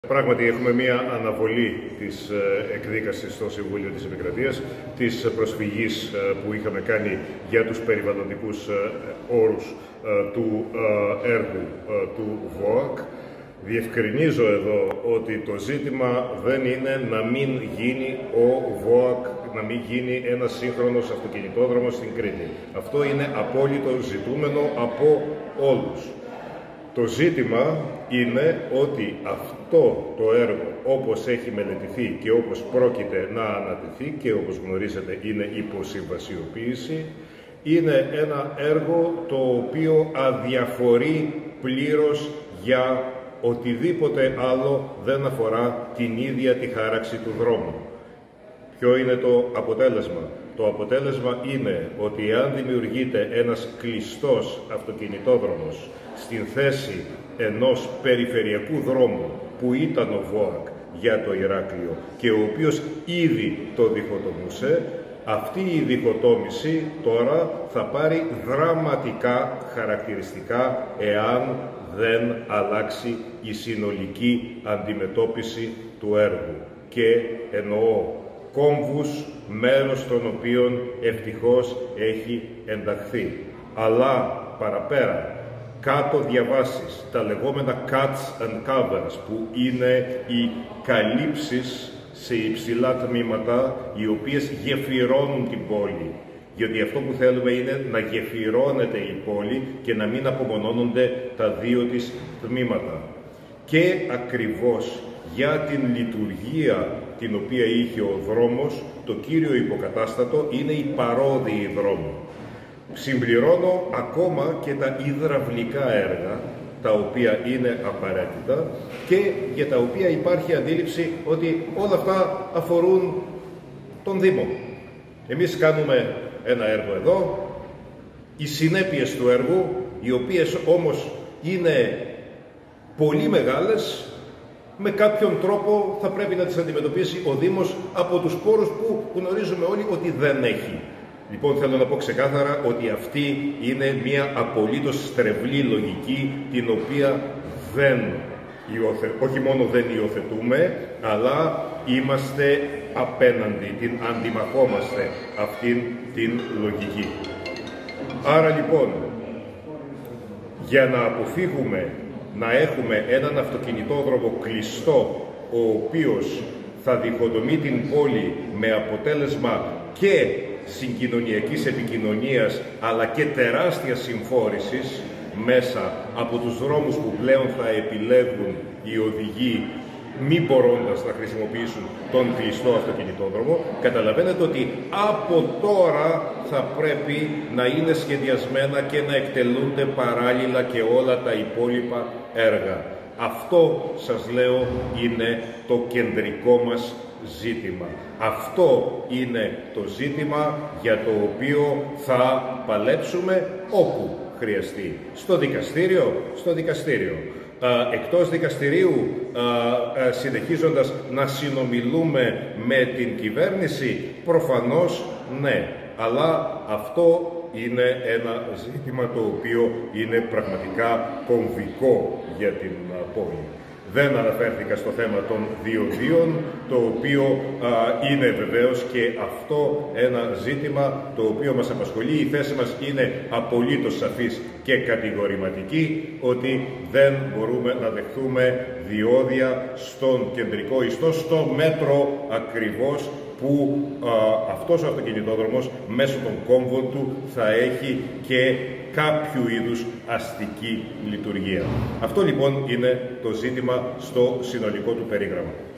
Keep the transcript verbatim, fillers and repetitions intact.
Πράγματι έχουμε μία αναβολή της εκδίκασης στο Συμβούλιο της Επικρατείας, της προσφυγής που είχαμε κάνει για τους περιβαλλοντικούς όρους του έργου του ΒΟΑΚ. Διευκρινίζω εδώ ότι το ζήτημα δεν είναι να μην γίνει ο ΒΟΑΚ, να μην γίνει ένας σύγχρονος αυτοκινητόδρομος στην Κρήτη. Αυτό είναι απόλυτο ζητούμενο από όλους. Το ζήτημα είναι ότι αυτό το έργο, όπως έχει μελετηθεί και όπως πρόκειται να ανατεθεί και όπως γνωρίζετε είναι υποσυμβασιοποίηση, είναι ένα έργο το οποίο αδιαφορεί πλήρως για οτιδήποτε άλλο δεν αφορά την ίδια τη χάραξη του δρόμου. Ποιο είναι το αποτέλεσμα? Το αποτέλεσμα είναι ότι αν δημιουργείται ένας κλειστός αυτοκινητόδρομος στην θέση ενός περιφερειακού δρόμου που ήταν ο ΒΟΑΚ για το Ηράκλειο και ο οποίος ήδη το διχοτομούσε, αυτή η διχοτόμηση τώρα θα πάρει δραματικά χαρακτηριστικά εάν δεν αλλάξει η συνολική αντιμετώπιση του έργου. Και εννοώ κόμβους, μέρος των οποίων ευτυχώς έχει ενταχθεί. Αλλά παραπέρα, κάτω διαβάσεις, τα λεγόμενα cuts and covers, που είναι οι καλύψεις σε υψηλά τμήματα, οι οποίες γεφυρώνουν την πόλη. Γιατί αυτό που θέλουμε είναι να γεφυρώνεται η πόλη και να μην απομονώνονται τα δύο της τμήματα. Και ακριβώς για την λειτουργία την οποία είχε ο δρόμος, το κύριο υποκατάστατο είναι οι παρόδιοι δρόμοι. Συμπληρώνω ακόμα και τα υδραυλικά έργα, τα οποία είναι απαραίτητα και για τα οποία υπάρχει αντίληψη ότι όλα αυτά αφορούν τον Δήμο. Εμείς κάνουμε ένα έργο εδώ, οι συνέπειες του έργου, οι οποίες όμως είναι πολύ μεγάλες, με κάποιον τρόπο θα πρέπει να τις αντιμετωπίσει ο Δήμος από τους πόρους που γνωρίζουμε όλοι ότι δεν έχει. Λοιπόν, θέλω να πω ξεκάθαρα ότι αυτή είναι μια απολύτως στρεβλή λογική, την οποία δεν υιοθε... όχι μόνο δεν υιοθετούμε, αλλά είμαστε απέναντι, την αντιμαχόμαστε αυτήν την λογική. Άρα λοιπόν, για να αποφύγουμε να έχουμε έναν αυτοκινητόδρομο κλειστό, ο οποίος θα διχοτομεί την πόλη με αποτέλεσμα και συγκοινωνιακής επικοινωνίας αλλά και τεράστιας συμφόρησης μέσα από τους δρόμους που πλέον θα επιλέγουν οι οδηγοί μη μπορώντας να χρησιμοποιήσουν τον κλειστό αυτοκινητόδρομο, καταλαβαίνετε ότι από τώρα θα πρέπει να είναι σχεδιασμένα και να εκτελούνται παράλληλα και όλα τα υπόλοιπα έργα. Αυτό, σας λέω, είναι το κεντρικό μας ζήτημα. Αυτό είναι το ζήτημα για το οποίο θα παλέψουμε όπου χρειαστεί. Στο δικαστήριο, στο δικαστήριο. Εκτός δικαστηρίου, συνεχίζοντας να συνομιλούμε με την κυβέρνηση, προφανώς ναι. Αλλά αυτό είναι ένα ζήτημα το οποίο είναι πραγματικά κομβικό για την πόλη. Δεν αναφέρθηκα στο θέμα των διοδίων, το οποίο α, είναι βεβαίως και αυτό ένα ζήτημα το οποίο μας απασχολεί. Η θέση μας είναι απολύτως σαφής και κατηγορηματική, ότι δεν μπορούμε να δεχθούμε διόδια στον κεντρικό ιστό, στο μέτρο ακριβώς που α, αυτός ο αυτοκινητόδρομος μέσω των κόμβων του θα έχει και κάποιου είδους αστική λειτουργία. Αυτό λοιπόν είναι το ζήτημα στο συνολικό του περίγραμμα.